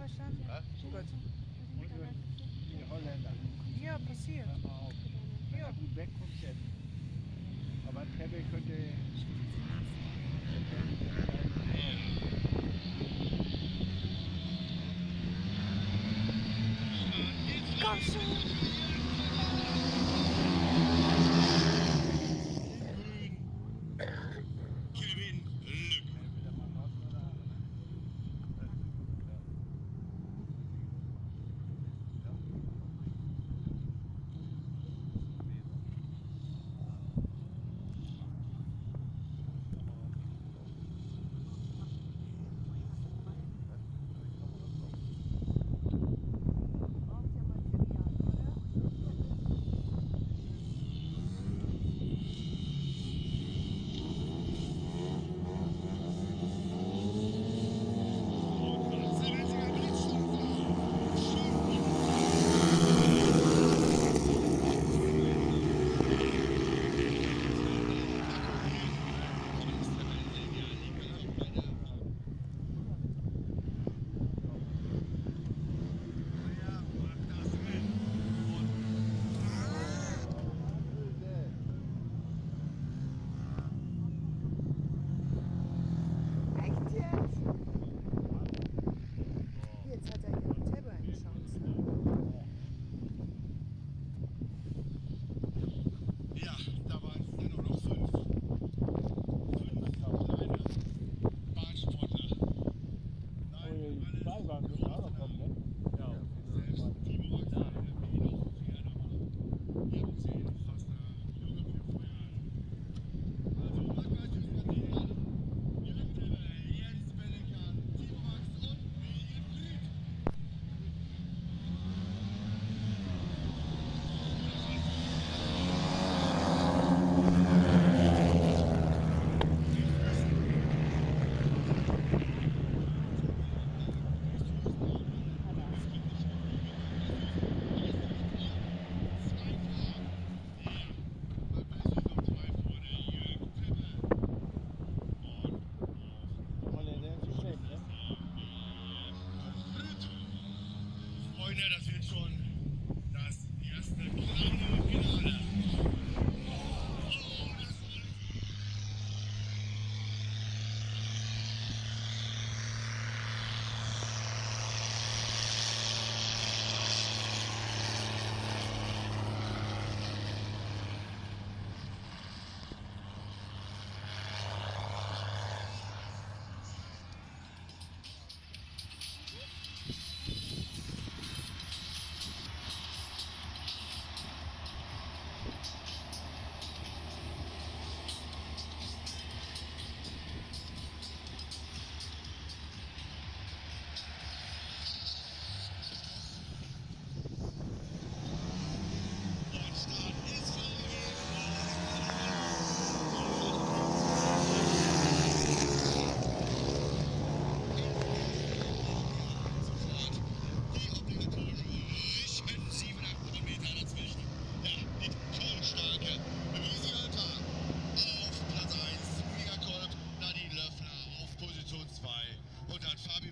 Deutschland? Was? Gut. Die Holländer. Ja, passiert. Hör mal auf. Ja, gut, weg kommt jetzt. Aber Treppe könnte... Komm schon! Kevin Lück. Echt jetzt? Jetzt hat er hier im Table eine Chance. Ja, da waren es dann nur noch 5. 5 kleine Bahnsportler. Nein, Die Seilbahn müssen auch noch kommen, ne? Ja. selbst Timo Axel, wie noch viel aber wir haben 10 fast eine junge Feuer. Also, Rückwärts ist Matthias, Jürgen Tibbe, Jens Bellingham, Timo Max und William Grüth. Holländer ist nicht schlecht, ne? Freunde, das wird schon das erste kleine Finale. Oh, das war Position 2 und dann Fabio